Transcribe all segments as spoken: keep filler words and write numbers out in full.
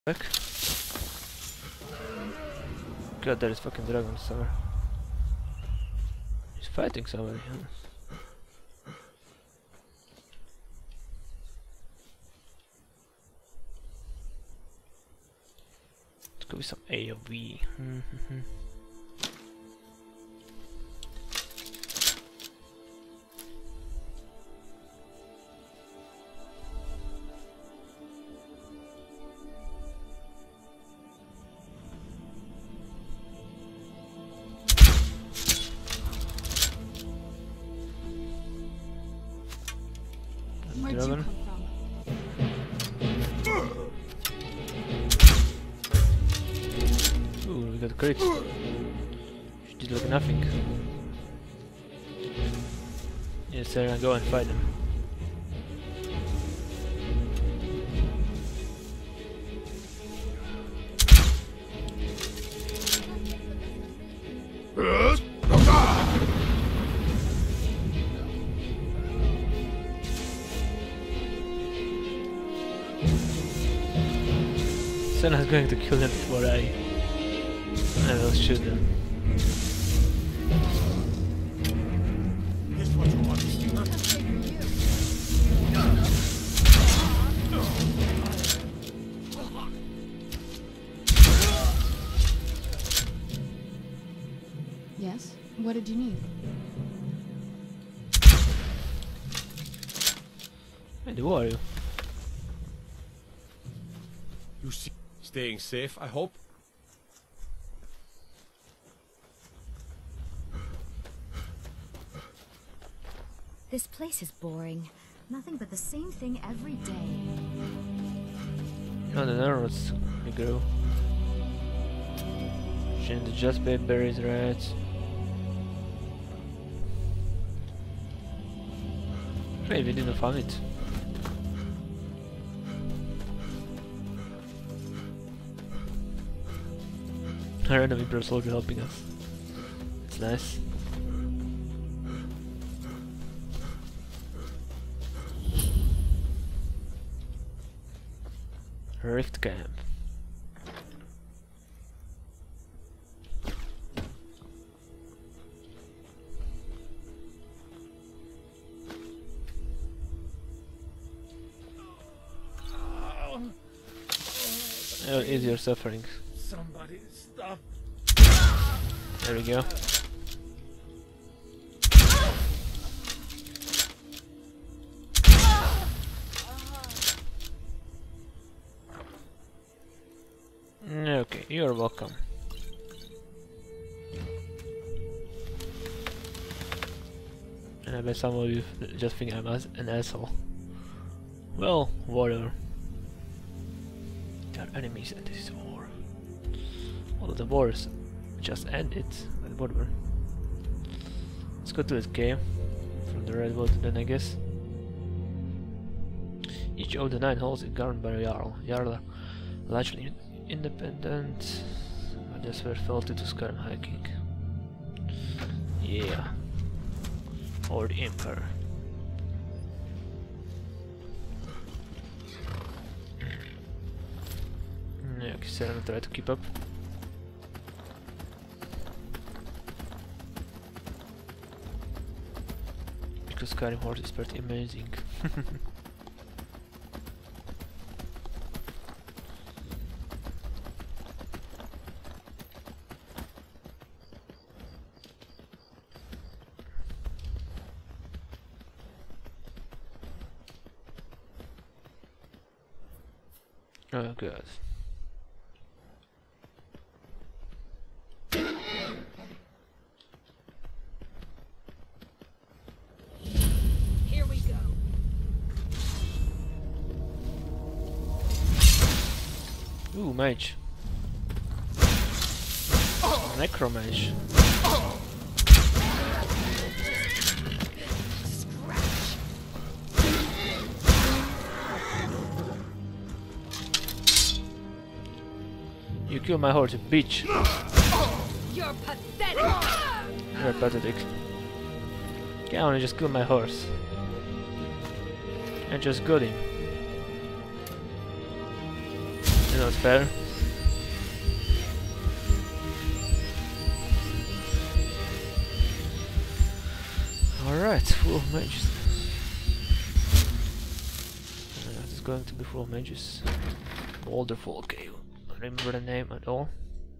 Back. God, there is fucking dragon somewhere. He's fighting somebody. Huh? Let's go with some A O V. Where'd you Dragon. come from? Ooh, we got a crit. She did like nothing. Yes, I'm gonna go and fight him. Senna's going to kill him before I, I will shoot him. Guess what you want? Yes? What did you need? Hey, who are you? You see, staying safe, I hope. This place is boring. Nothing but the same thing every day. Oh, the nerves we grow. Shouldn't it just be berries, rats? Maybe we didn't find it. A random Imperial soldier helping us. It's nice. Rift camp. Oh, ease your suffering. Somebody stop. There we go. Okay, you're welcome. And I bet some of you just think I'm as an asshole. Well, whatever. There are enemies and this is war. Although the wars just ended, but whatever. Let's go to this game from the Red World then, I guess. Each of the nine halls is governed by a Jarl. Jarl are largely independent, but just were felt to Skyrim hiking. Yeah. Or the Emperor. Yeah, okay, so I'm gonna try to keep up. Because Skyrim Horse is pretty amazing. Oh god. Here we go. Ooh, mage. Necromage. You kill my horse, you bitch. You're pathetic. You're pathetic. Can't only just kill my horse. And just got him. You know, Sounds fair. Alright, full of mages. Uh, it's going to be full of mages. Boulderfall Cave. I don't remember the name at all.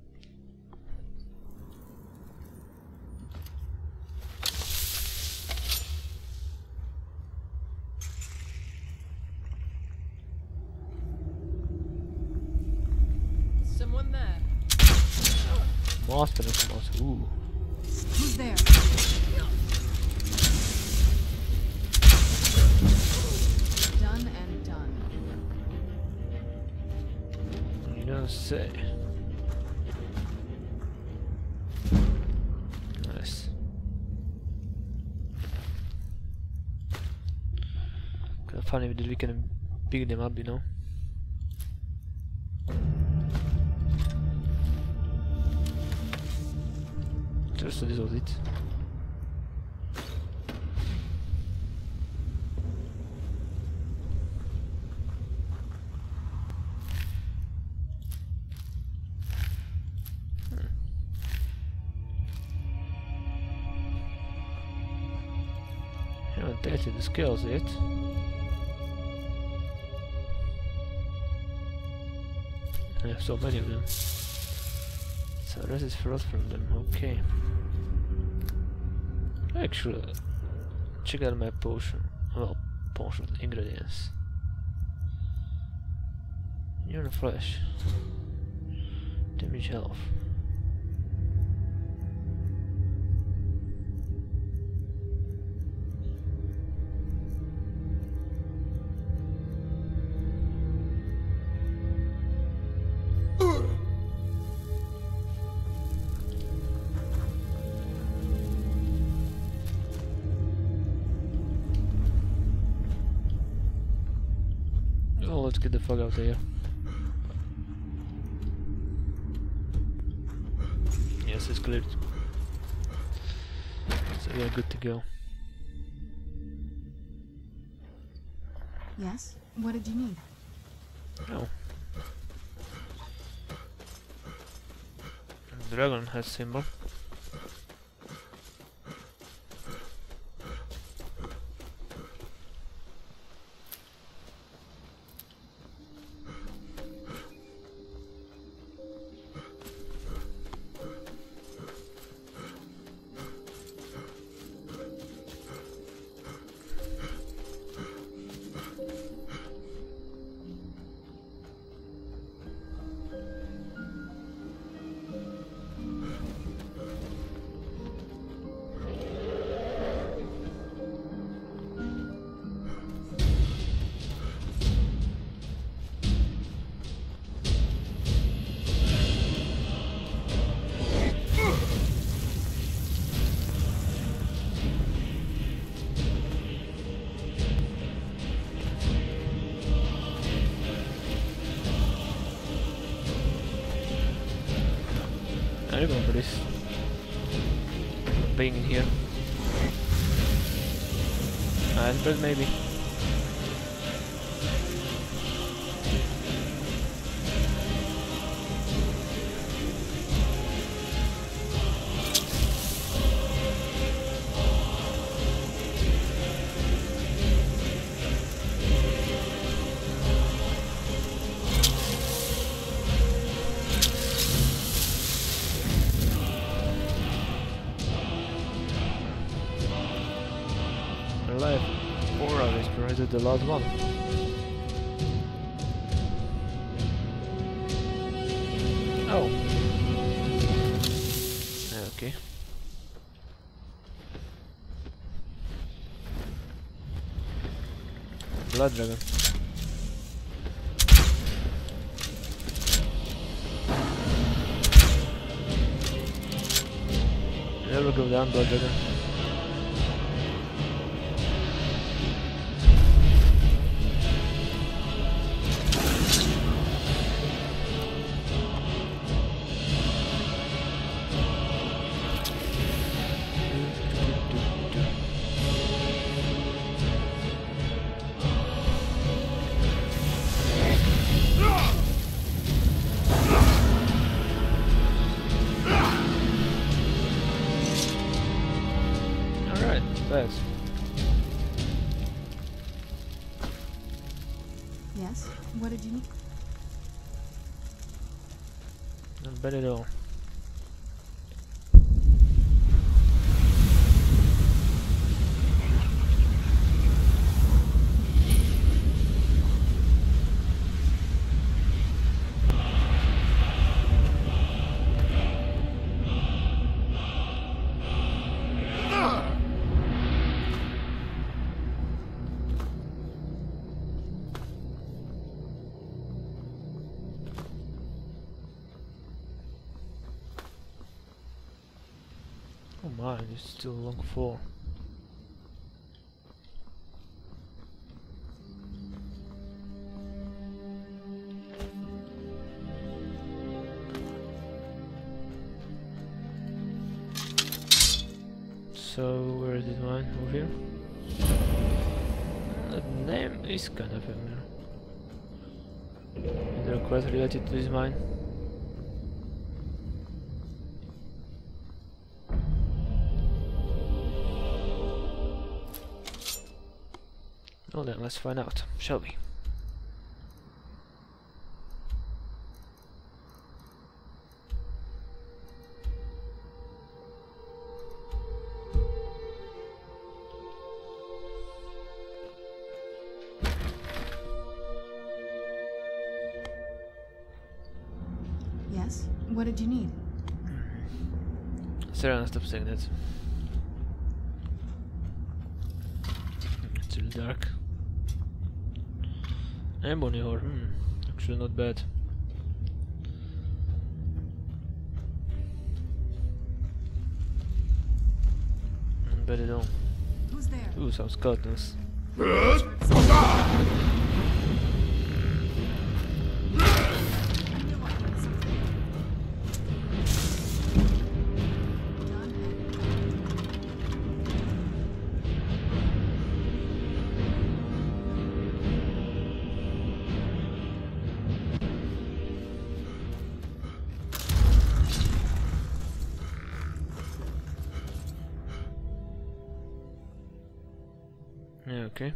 Someone there. Master of Master. Ooh. Who's there? Done and done. You don't say. Nice. Kinda funny that we can pick them up, you know. So this was it. Hmm. Haven't tested the skills yet. I have so many of them. So this is frost from them, okay. Actually, check out my potion. Well, potion ingredients. You're in flesh. Damage health. Oh, let's get the fuck out of here. Yes, it's cleared. So we're good to go. Yes? What did you need? Oh. Dragon has symbol. I remember this being in here. Iceberg maybe. Alive. Four of these provided the last one. Oh. Okay. Blood dragon. Never go down, blood dragon. bad. Yes? What did you need? Not bad at all. Oh my, it's still a long fall. So where is it mine? Over here? The name is kind of familiar. Is there a quest related to this mine? Well then, let's find out, shall we? Yes? What did you need? Sarah, stop saying that. It's really dark. Ebony ore, hmm, actually not bad. Not bad at all. Who's there? Ooh, some skeletons. Yeah, okay.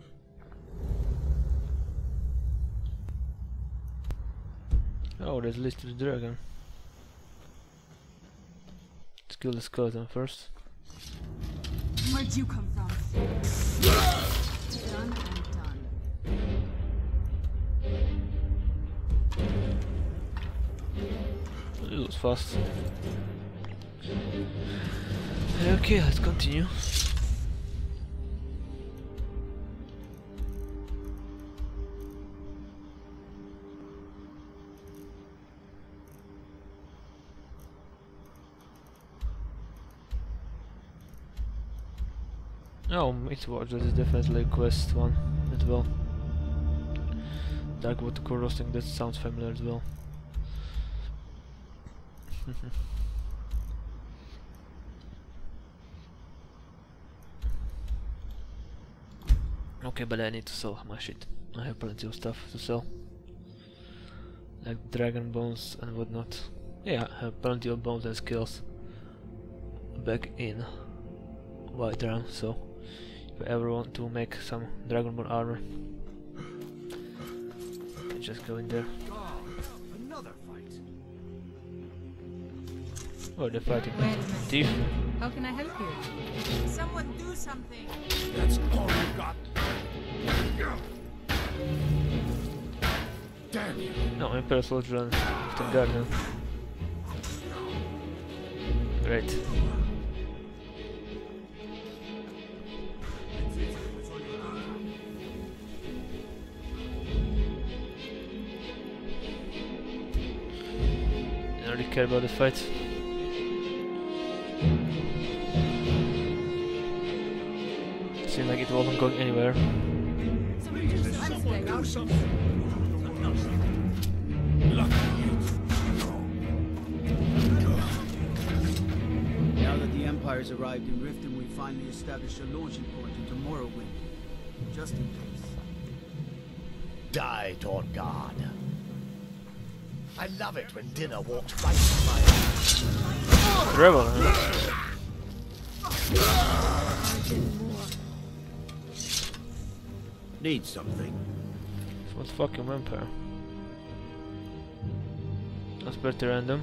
Oh, there's a list of the dragon. Let's kill the skeleton first. Where'd you come from? Done and done. It was fast. Okay, let's continue. Oh, Meat Watch, that is definitely a quest one as well. Dark water core roasting, that sounds familiar as well. Okay, but I need to sell my shit. I have plenty of stuff to sell. Like dragon bones and whatnot. Yeah, I have plenty of bones and skills back in Whiterun, so if I ever want to make some Dragonborn armor, I can just go in there. Another fight. Oh, they're fighting. Wait a minute. Thief. How can I help you? Someone do something! That's all you got. Damn you. No, Imperial Soldier and Captain Guardian. Great. I don't really care about this fight. Seemed like it wasn't going anywhere. Now that the Empire's arrived in Riften, we finally established a launching point into Morrowind. Just in case. Died on guard. I love it when dinner walks right in my eyes. Rebel, huh? Need something? What fucking vampire? That's pretty random.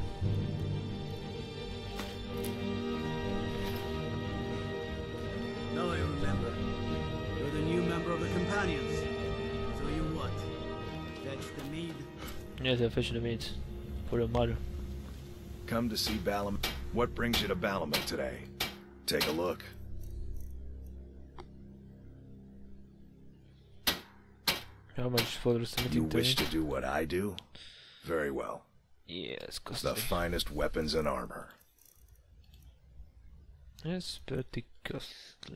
Now I remember. You're the new member of the Companions. So you what? Fetch the mead? Yes, I fetched the meat for your mother. Come to see Balam. What brings you to Balamut today? Take a look. How much for the submitting You to wish me? to do what I do? Very well. Yes, The costly. finest weapons and armor. Yes, pretty costly.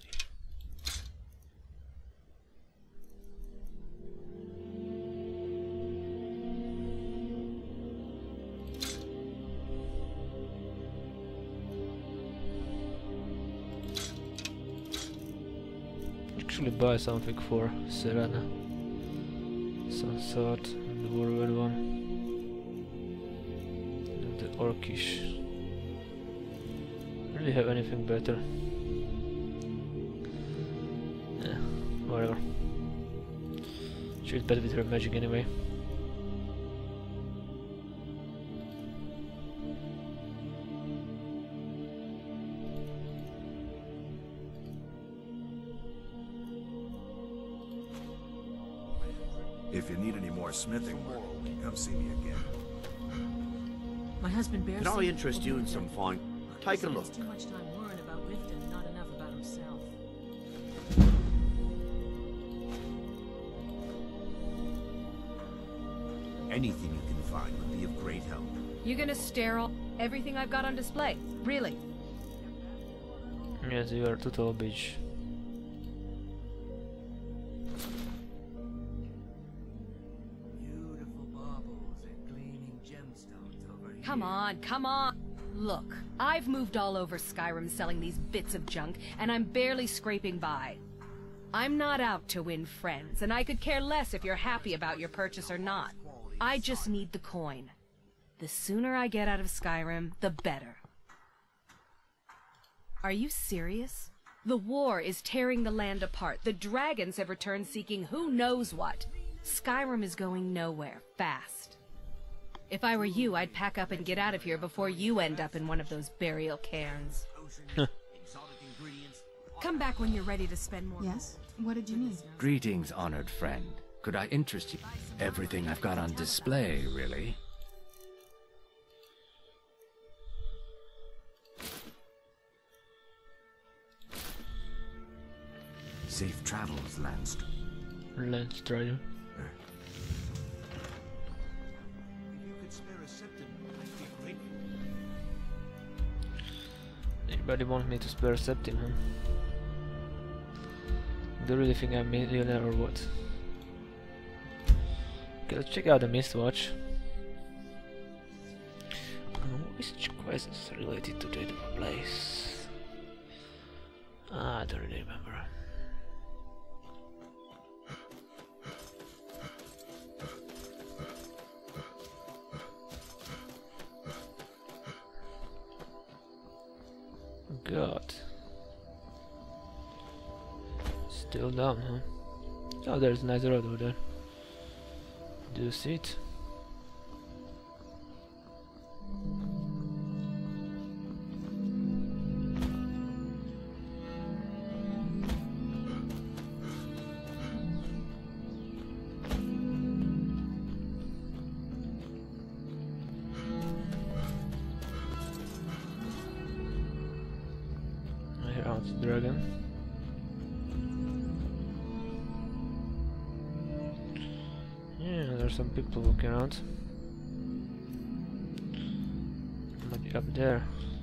Actually buy something for Serena. Some sort, the Warrior one. And the Orcish. Really have anything better? Yeah, whatever. She's better with her magic anyway. If you need any more smithing work, come see me again. My husband bears. Can I interest you in some fine? Take a look. Too much time worrying about Riften, not enough about himself. Anything you can find would be of great help. You gonna sterile everything I've got on display? Really? Yes, you are total bitch. Beautiful baubles and gleaming gemstones over here. Come on, come on. Look, I've moved all over Skyrim selling these bits of junk, and I'm barely scraping by. I'm not out to win friends, and I could care less if you're happy about your purchase or not. I just need the coin. The sooner I get out of Skyrim, the better. Are you serious? The war is tearing the land apart. The dragons have returned seeking who knows what. Skyrim is going nowhere, fast. If I were you, I'd pack up and get out of here before you end up in one of those burial cairns. Come back when you're ready to spend more. Yes? What did you need? Greetings, honored friend. Could I interest you? Everything I've got on display, really. Safe travels, Lance. Lance Strider. If you could spare a septim, I'd be grateful. Anybody want me to spare a septim, huh? Do you really think I'm a millionaire or what? Okay, let's check out the Mistwatch. Which quest is related to the place? Ah, I don't really remember. God. Still down, huh? Oh, there's a nice road over there. Do you see it? I hear out the dragon. Yeah, there's some people walking around. Might be up there.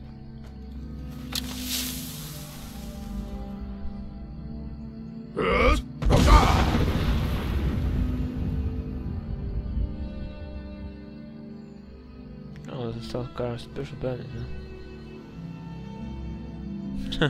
Oh, there's a South Car special bandit, huh?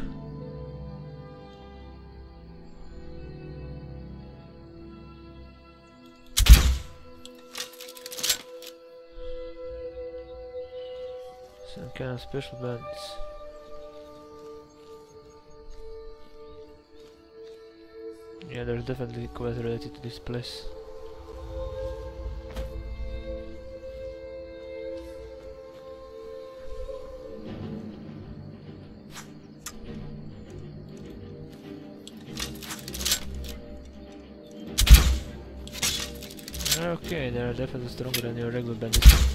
Some kind of special bandits. Yeah, there's definitely quest related to this place. Okay, they are definitely stronger than your regular bandits.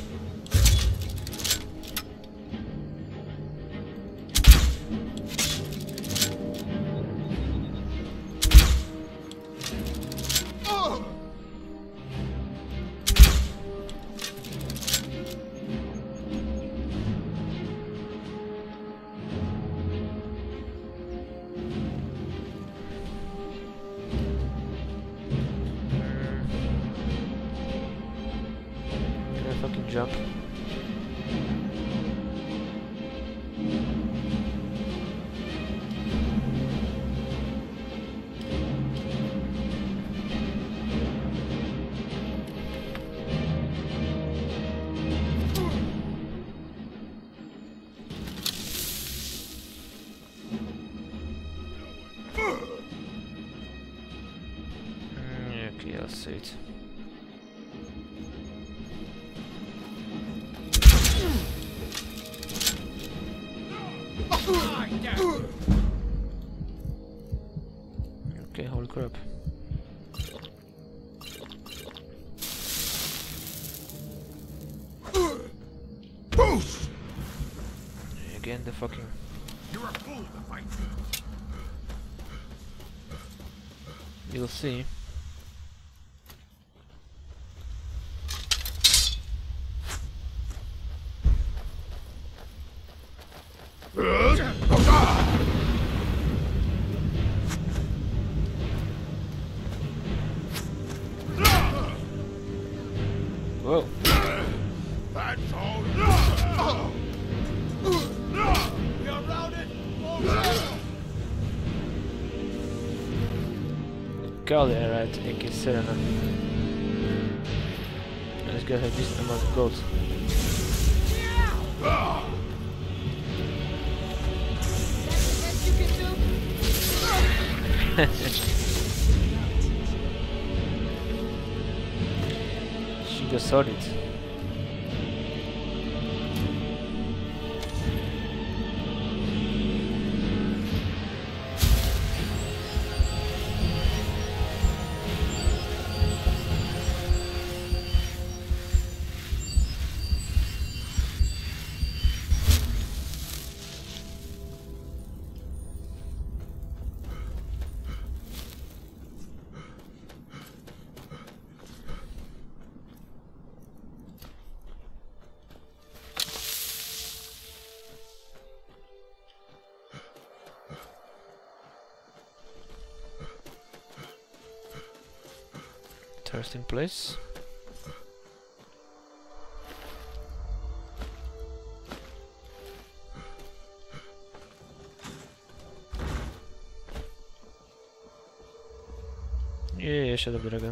Jump. Okay, I'll see it. Okay, holy crap. Again, the fucking. You're a fool to fight. You'll see. Whoa. That's all. We are routed. Golly, alright, A K seven. Let's get a decent amount of gold. She just saw it. Interesting place. Yeah, yeah, Shadow Dragon.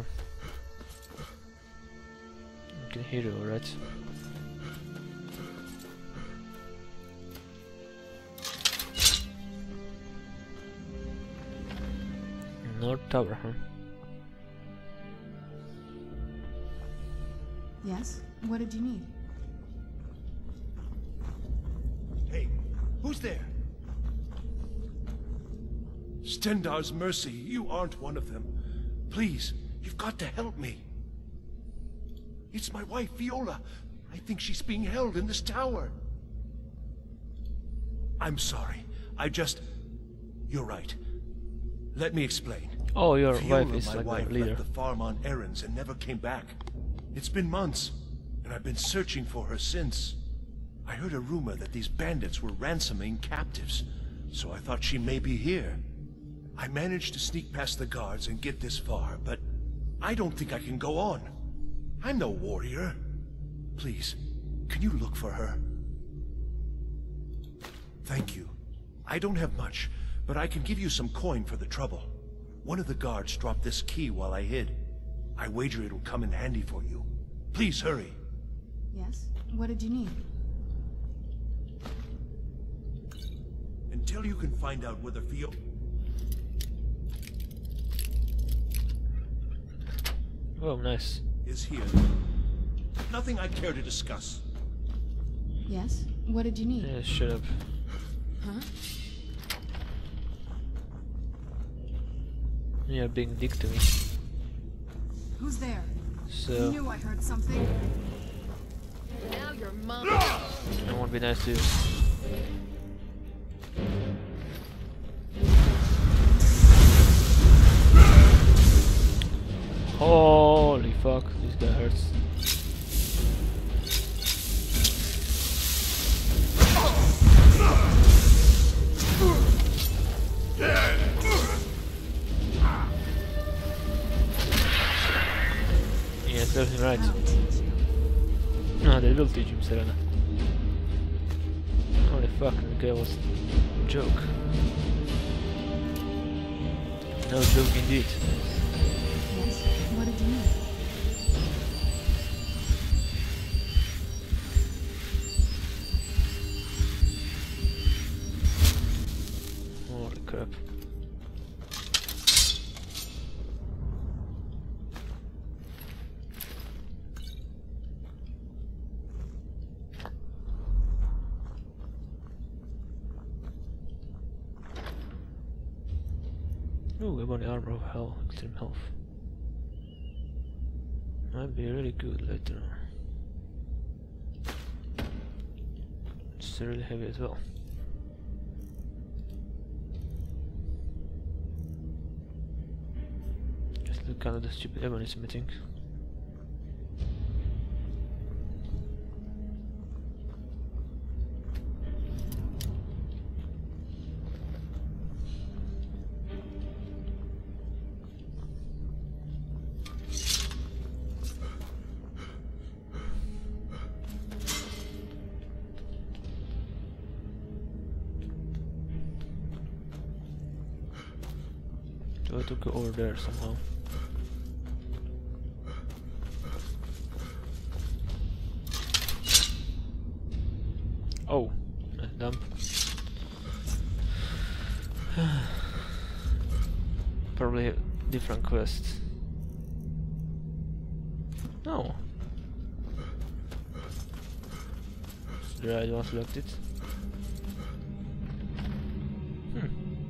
You can hear it, alright. North Tower, huh? Yes? What did you need? Hey, who's there? Stendarr's mercy, you aren't one of them. Please, you've got to help me. It's my wife, Viola. I think she's being held in this tower. I'm sorry. I just... You're right. Let me explain. Oh, your Viola, wife is my like wife, the leader. left the farm on errands and never came back. It's been months, and I've been searching for her since. I heard a rumor that these bandits were ransoming captives, so I thought she may be here. I managed to sneak past the guards and get this far, but I don't think I can go on. I'm no warrior. Please, can you look for her? Thank you. I don't have much, but I can give you some coin for the trouble. One of the guards dropped this key while I hid. I wager it'll come in handy for you. Please hurry. Yes? What did you need? Until you can find out whether Viola... Oh, nice. Is here. Nothing I care to discuss. Yes? What did you need? Yeah, shut up. Huh? You're being dick to me. Who's there? So, Knew I heard something. Now your mom. I won't be nice to you. Holy fuck, this guy hurts. Yeah, everything right. I'll teach you. No, they will teach him, Serena. Holy fuck, the guy was a joke. No joke indeed. Yes? What did you need? Holy crap. Ooh, Ebony Armor of Hell, extreme health. Might be really good later on. It's really heavy as well. Just look kind of the stupid Ebonism, I think. So I have to go over there somehow. Oh, that's dumb. Probably a different quest. No. Did I not select it? Hmm.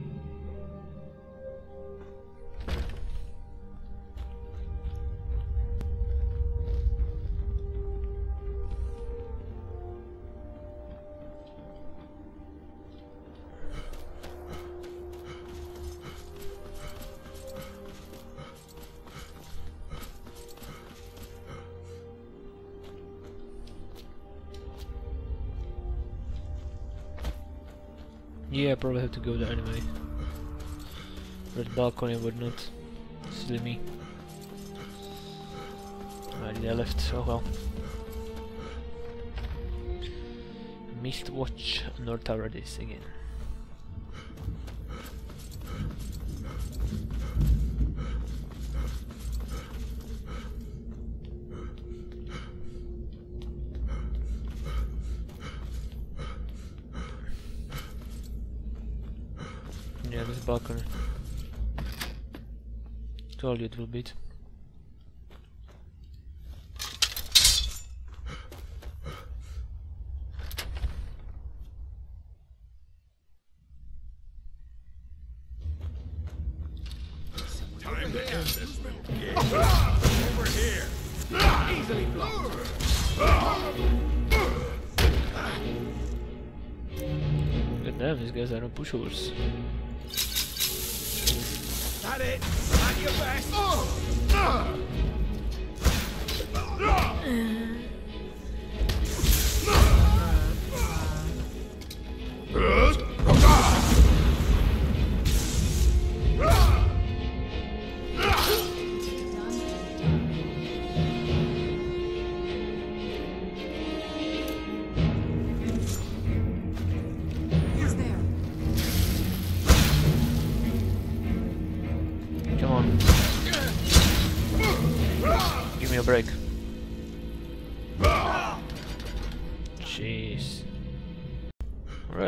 Yeah, I probably have to go there anyway. Red balcony and whatnot. Silly me. Why did I left? Oh well. Mistwatch North Tower this again. Yeah, this balcony. Told you it will beat. Time to end this little game. Over here. Easily blocked. God damn, these guys are no pushovers. That it? At your best. Uh. Who's there? Come on. Give me a break. Jeez.